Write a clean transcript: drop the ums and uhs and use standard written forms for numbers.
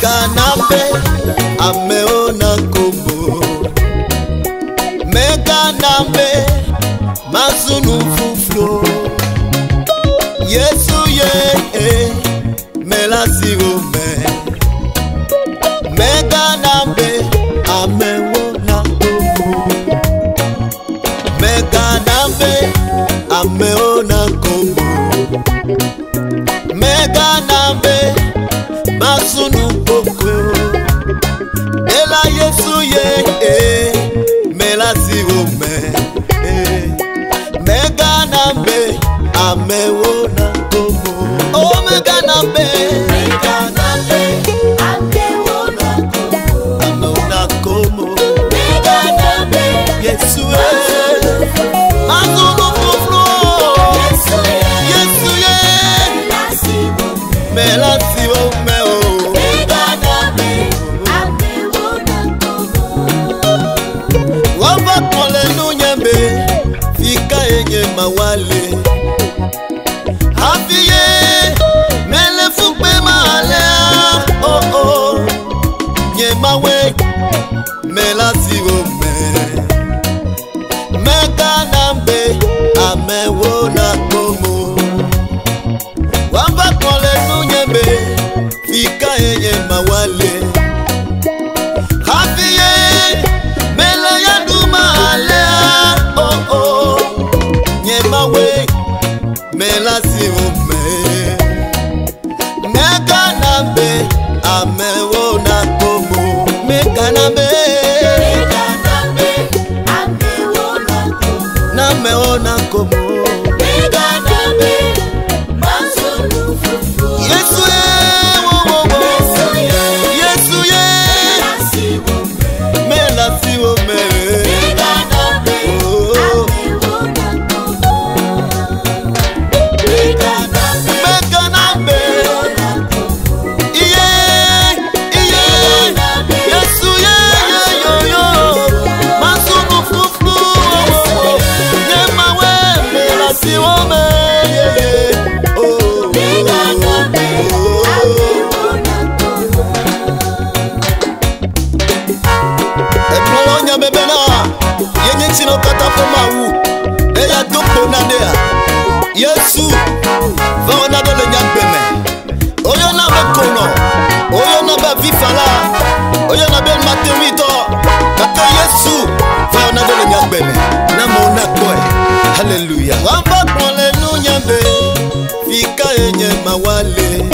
Mega nambe ameona kombo. Mega nambe mazunu fuflo. Yesu ye melasi ome. Mega nambe ameona kombo. Mega nambe ameona kombo. Mega nambe mazunu boko. Ela Yesu ye melasi ome. Mega nambe ameona kombo. Oh mega nambe ameona kombo. Mega nambe Yesu mazunu fuflo. Yesu ye melasi ome. Wamba kole nunyembe fika enye mawale. Hafiye mele fukpe mahale. Oh oh nye mawe melasi ome. Mega nambe amewona komo. Wamba kole nunyembe fika enye mawale. Hafiye mele yandu mahale. Oh oh nye mawe melasi ome. Mega nambe amewona komo. Mega nambe nameona komo. Mega nambe mazunu fuflo. Yesu Yesu ye melasi ome. Mega nambe amewona komo. Mega nambe iye Yesu ye yo mazunu fuflo. Nyemawe melasi ome. Oh mega nambe amewona komo. Eplolonya bebena yenye chino katafoma wu. Eya dopo nadea. Yesu vaona dole nyambeme. Oyo na bekono. Oyo na be vifala. Oyo na be matemito. Kaka Yesu vaona dole nyambeme. Namona koe. Hallelujah. Wamba kole nunyambe fika enye mawale.